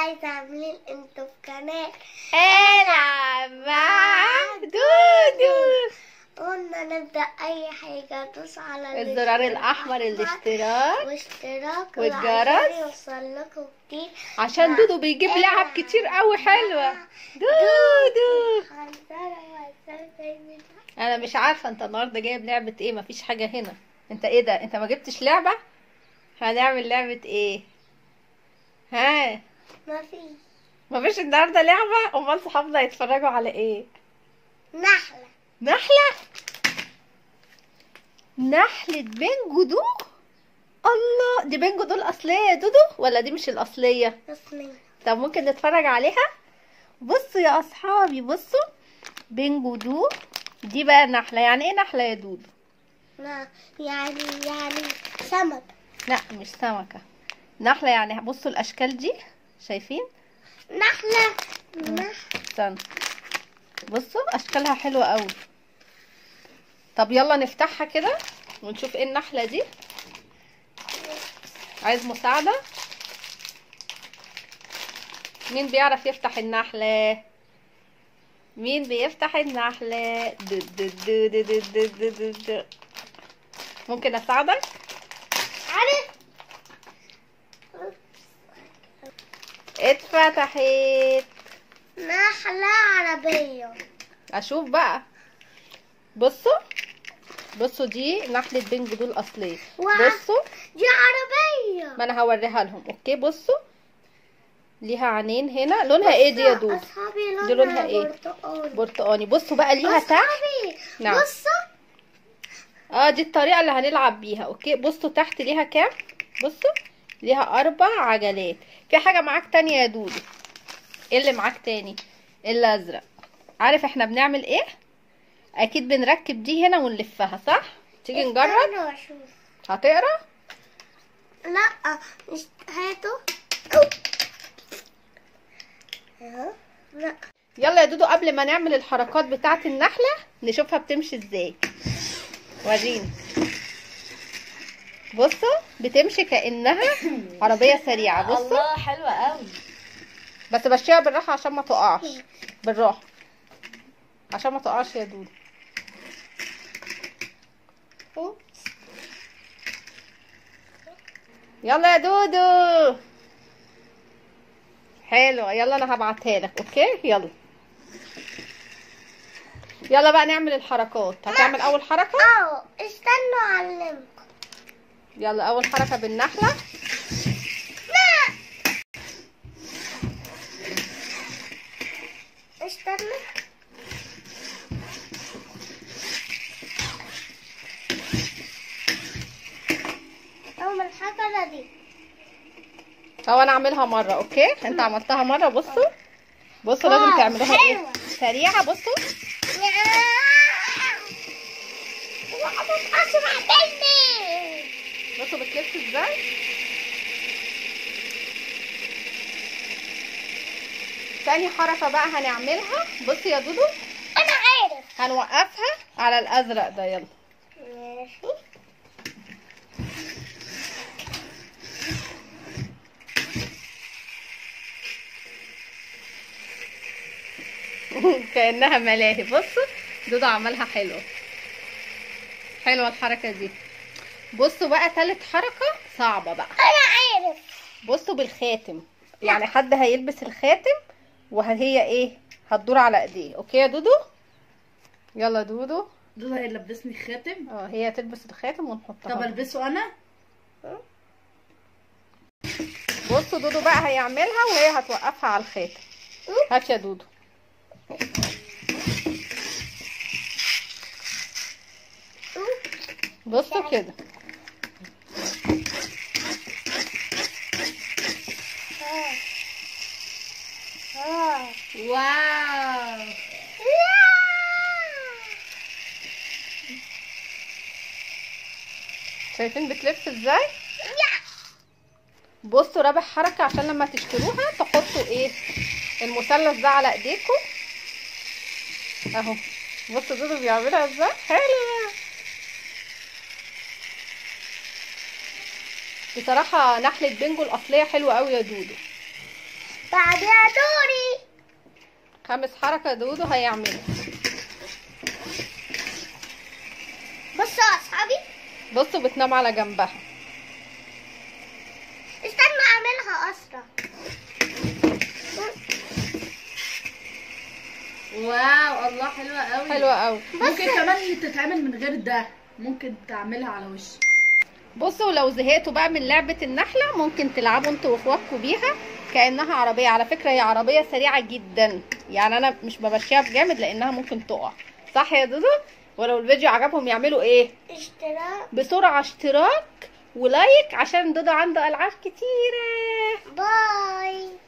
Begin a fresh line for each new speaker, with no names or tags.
عاملين انتوا في قناة
العب مع دودو.
قلنا نبدأ أي حاجة دوس على
الزرار الأحمر الاشتراك
واشتراك
والجرس
عشان يوصل لكم كتير،
عشان دودو بيجيب لعب كتير قوي حلوة. دودو انا مش عارفة انت النهاردة جايب لعبة ايه، مفيش حاجة هنا. انت ايه ده؟ انت ما جبتش لعبة؟ هنعمل لعبة ايه؟ ها؟ مفيش النهاردة لعبة؟ امال صحابنا يتفرجوا على ايه؟ نحلة نحلة بينجو دو. الله، دي بينجو دو الأصلية يا دودو ولا دي مش الأصلية؟ طب ممكن نتفرج عليها؟ بصوا يا أصحابي، بصوا بينجو دو دي بقى نحلة. يعني ايه نحلة يا دودو؟
لا يعني سمك.
لا مش سمكة، نحلة. يعني بصوا الأشكال دي، شايفين؟
نحلة.
استنى، بصوا أشكالها حلوة قوي. طب يلا نفتحها كده ونشوف ايه النحلة دي. عايز مساعدة؟ مين بيعرف يفتح النحلة؟ مين بيفتح النحلة؟ دو دو دو دو دو دو دو دو دو. ممكن اساعدك؟
عارف
اتفتحت
نحلة عربية.
اشوف بقى. بصوا بصوا دي نحلة بينجو دول الأصلية. بصوا
دي عربية.
ما انا هوريها لهم. اوكي بصوا، ليها عينين هنا. لونها ايه دي يا دودو؟ دي لونها ايه؟ برتقاني. بصوا بقى ليها تحت. نعم.
بصوا
دي الطريقة اللي هنلعب بيها. اوكي بصوا تحت ليها كام؟ بصوا ليها 4 عجلات. في حاجة معاك تانية يا دودو؟ ايه اللي معاك تاني؟ الازرق. عارف احنا بنعمل ايه؟ اكيد بنركب دي هنا ونلفها، صح؟ تيجي نجرب. هتقرا؟
لا مش هاتوا. لا
يلا يا دودو، قبل ما نعمل الحركات بتاعت النحلة نشوفها بتمشي ازاي. وريني. بصوا بتمشي كأنها عربية سريعة. بصوا
الله حلوة قوي،
بس مشيها بالراحة عشان ما تقعش. بالراحة عشان ما تقعش يا دودو. يلا يا دودو. حلوة. يلا انا هبعتها لك. اوكي يلا. يلا بقى نعمل الحركات. هتعمل اول حركة؟
استنوا اعلمكم.
يلا اول حركة بالنحلة.
استنى. اول حاجة دي.
هو انا اعملها مرة. اوكي انت عملتها مرة. بصوا بصوا لازم تعملوها ايه؟ سريعة. بصوا بصوا بتلف ازاي. تاني حركة بقى هنعملها. بصي يا دودو،
انا عارف.
هنوقفها على الازرق ده. يلا
ماشي.
كأنها ملاهي. بصوا دودو عملها حلوة. حلوة الحركة دي. بصوا بقى تالت حركة صعبة بقى.
انا عارف.
بصوا بالخاتم. يعني حد هيلبس الخاتم وهي ايه؟ هتدور على ايديه. اوكي يا دودو؟ يلا دودو.
دول هيلبسني خاتم.
هي تلبس الخاتم ونحطها.
طب البسه انا؟
بصوا دودو بقى هيعملها وهي هتوقفها على الخاتم. هات يا دودو. بصوا كده.
واو،
شايفين بتلف ازاي؟ بصوا رابع حركة عشان لما تشتروها تحطوا ايه؟ المثلث ده على ايديكم اهو. بصوا دودو بيعملها ازاي. حلوة بصراحة. نحلة بينجو الأصلية حلوة قوي يا دودو.
بعدها دوري.
خامس حركة دودو هيعملها.
بصوا يا اصحابي،
بصوا بتنام على جنبها.
استنى اعملها اسرع.
واو الله حلوة قوي.
حلوة قوي.
ممكن كمان تتعمل من غير ده، ممكن تعملها على وش.
بصوا لو زهقتوا بقى من لعبة النحلة ممكن تلعبوا انتوا واخواتكم بيها كأنها عربية. على فكرة هي عربية سريعة جدا، يعني انا مش بمشيها بجامد لانها ممكن تقع. صح يا دودو؟ ولو الفيديو عجبهم يعملوا ايه؟
اشتراك.
بسرعة اشتراك ولايك عشان دودو عنده العاب كتيرة.
باي.